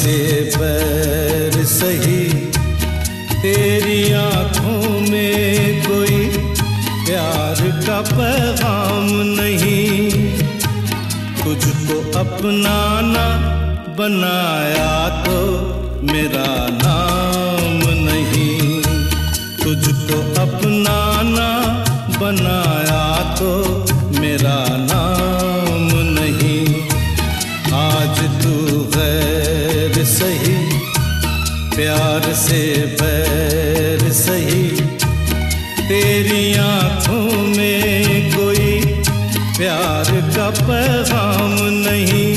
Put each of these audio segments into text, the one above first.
से बैर सही, तेरी आंखों में कोई प्यार का पैगाम नहीं। तुझको अपनाना बनाया तो मेरा नाम नहीं। तुझको अपनाना बनाया तो मेरा नाम नहीं। आज तू गैर सही, प्यार से बैर सही, तेरी आंखों में कोई प्यार का पैगाम नहीं।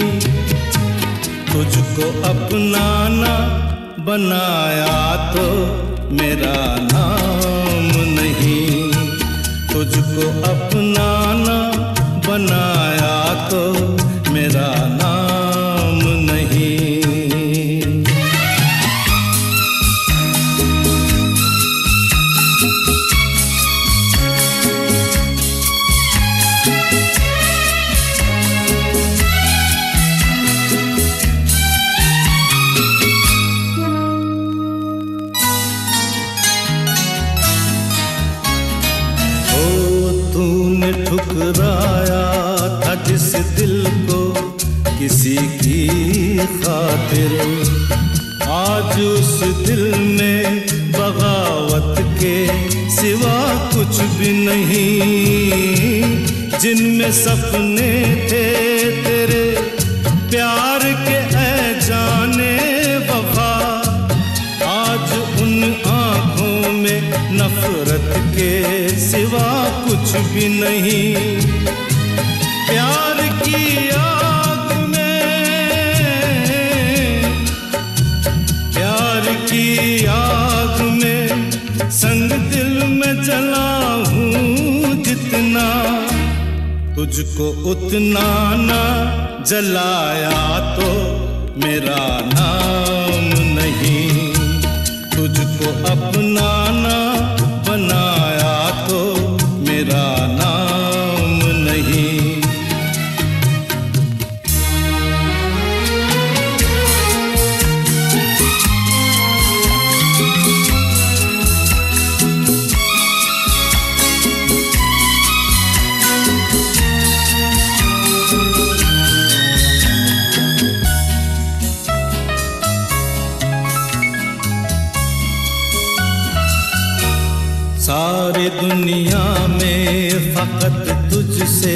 तुझको अपनाना बनाया तो मेरा नाम नहीं। तुझको अपनाना बनाया तो मेरा नाम नहीं। ठुकराया था जिस दिल को किसी की खातिर, आज उस दिल में बगावत के सिवा कुछ भी नहीं। जिनमें सपने थे तेरे प्यार के ऐ जाने वफा, आज उन आँखों में नफरत के सिवा कुछ भी नहीं। प्यार की आग में, प्यार की आग में संग दिल में जला हूँ जितना, तुझको उतना ना जलाया तो मेरा नाम नहीं। तुझको अपनाना बनाया तो मेरा नाम नहीं। सारी दुनिया में फकत तुझसे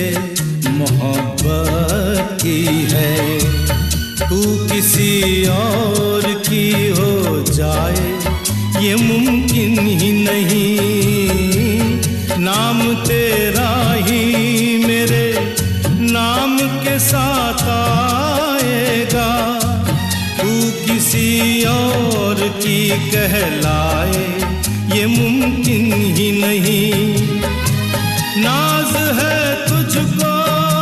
मोहब्बत की है। तू किसी और की हो जाए ये मुमकिन ही नहीं। नाम तेरा ही मेरे नाम के साथ आएगा। तू किसी और की कहलाए ये मुमकिन ही नहीं। नाज है तुझको,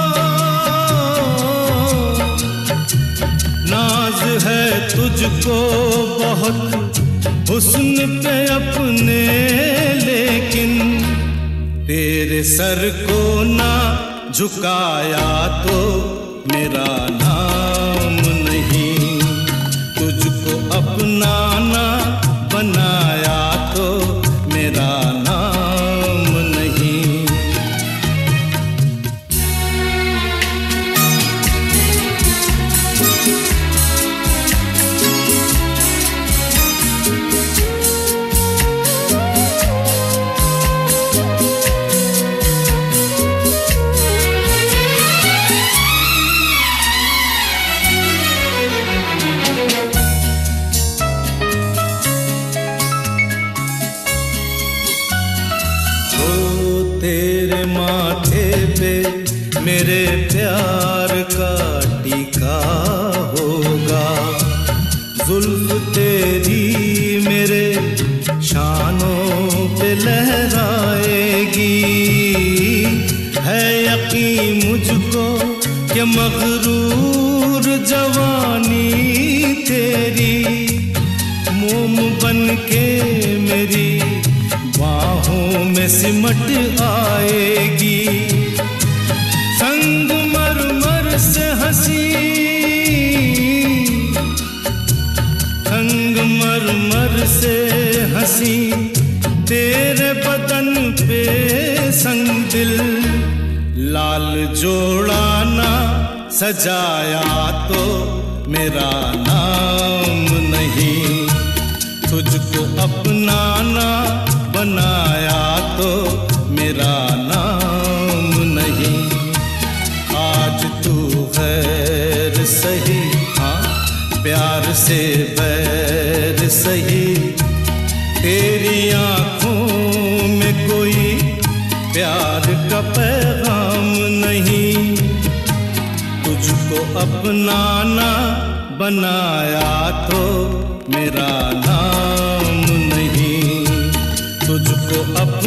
नाज है तुझको बहुत हुस्न पे अपने, लेकिन तेरे सर को ना झुकाया तो मेरा नाम नहीं। तुझको अपनाना बनाया तो मेरा नाम नहीं। तेरे माथे पे मेरे प्यार का टीका होगा। जुल्फ तेरी मेरे शानों पे लहराएगी। है यकीन मुझको कि मगरूर जवानी तेरी मोम बन के मेरी बाहों में सिमट आएगी। संग मरमर से हंसी हाल जोड़ाना सजाया तो मेरा नाम नहीं, तुझको अपनाना बनाया तो मेरा नाम नहीं। आज तू गैर सही, हाँ प्यार से बैर सही, तेरी आँखों में कोई प्यार का पैगाम नहीं। तुझको अपनाना बनाया तो मेरा नाम नहीं, तुझको